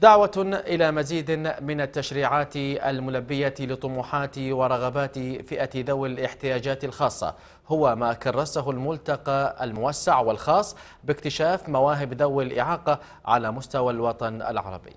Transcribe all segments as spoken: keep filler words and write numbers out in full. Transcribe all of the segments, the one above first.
دعوة إلى مزيد من التشريعات الملبية لطموحات ورغبات فئة ذوي الاحتياجات الخاصة هو ما كرسه الملتقى الموسع والخاص باكتشاف مواهب ذوي الإعاقة على مستوى الوطن العربي.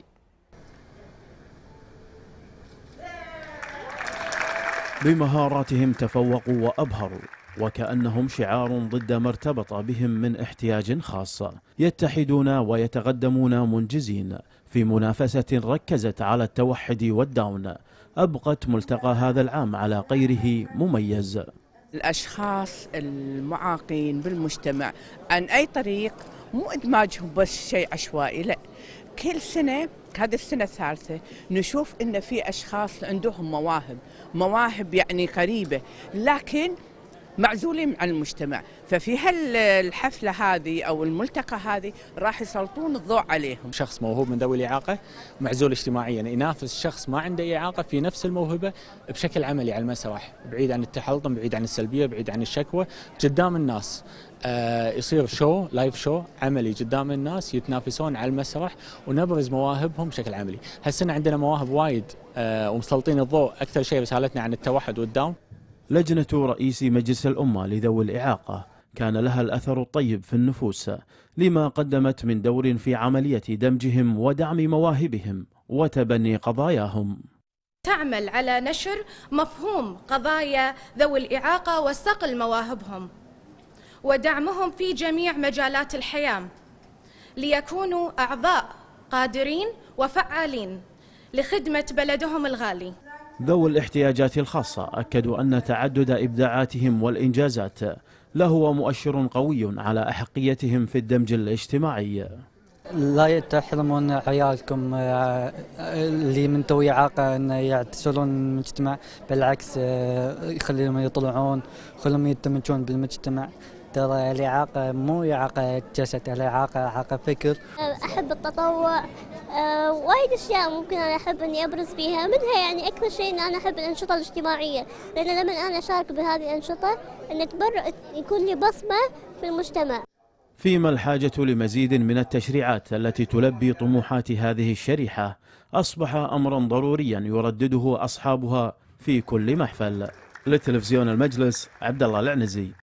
بمهاراتهم تفوقوا وأبهروا، وكأنهم شعار ضد ما ارتبط بهم من احتياج خاص. يتحدون ويتقدمون منجزين في منافسة ركزت على التوحد والداون. أبقت ملتقى هذا العام على غيره مميز. الأشخاص المعاقين بالمجتمع عن أي طريق، مو إدماجهم بس شيء عشوائي، لا، كل سنة، هذه السنة الثالثة نشوف إن في أشخاص عندهم مواهب مواهب يعني قريبة، لكن معزولين عن المجتمع. ففي هالحفلة هذه أو الملتقى هذه راح يسلطون الضوء عليهم. شخص موهوب من ذوي الإعاقة معزول اجتماعيا ينافس شخص ما عنده إعاقة في نفس الموهبة بشكل عملي على المسرح، بعيد عن التحلطم، بعيد عن السلبية، بعيد عن الشكوى، قدام الناس. آه يصير شو لايف شو عملي قدام الناس، يتنافسون على المسرح ونبرز مواهبهم بشكل عملي. هالسنة عندنا مواهب وايد آه ومسلطين الضوء. أكثر شيء رسالتنا عن التوحد والداون. لجنة رئيس مجلس الأمة لذوي الإعاقة كان لها الأثر الطيب في النفوس لما قدمت من دور في عملية دمجهم ودعم مواهبهم وتبني قضاياهم. تعمل على نشر مفهوم قضايا ذوي الإعاقة وصقل مواهبهم ودعمهم في جميع مجالات الحياة ليكونوا أعضاء قادرين وفعالين لخدمة بلدهم الغالي. ذوي الاحتياجات الخاصة أكدوا أن تعدد إبداعاتهم والإنجازات له مؤشر قوي على أحقيتهم في الدمج الاجتماعي. لا تحرمون عيالكم اللي من ذوي إعاقة أن يعتزلون المجتمع، بالعكس يخليهم يطلعون، يخليهم يندمجون بالمجتمع. ترى الإعاقة مو إعاقة جسد، الإعاقة إعاقة فكر. أحب التطوع، أه وايد أشياء ممكن أنا أحب إني أبرز فيها، منها يعني أكثر شيء إن أنا أحب الأنشطة الاجتماعية، لأن لما أنا أشارك بهذه الأنشطة إن تبر يكون لي بصمة في المجتمع. فيما الحاجة لمزيد من التشريعات التي تلبي طموحات هذه الشريحة أصبح أمرا ضروريا يردده أصحابها في كل محفل. لتلفزيون المجلس، عبد الله العنزي.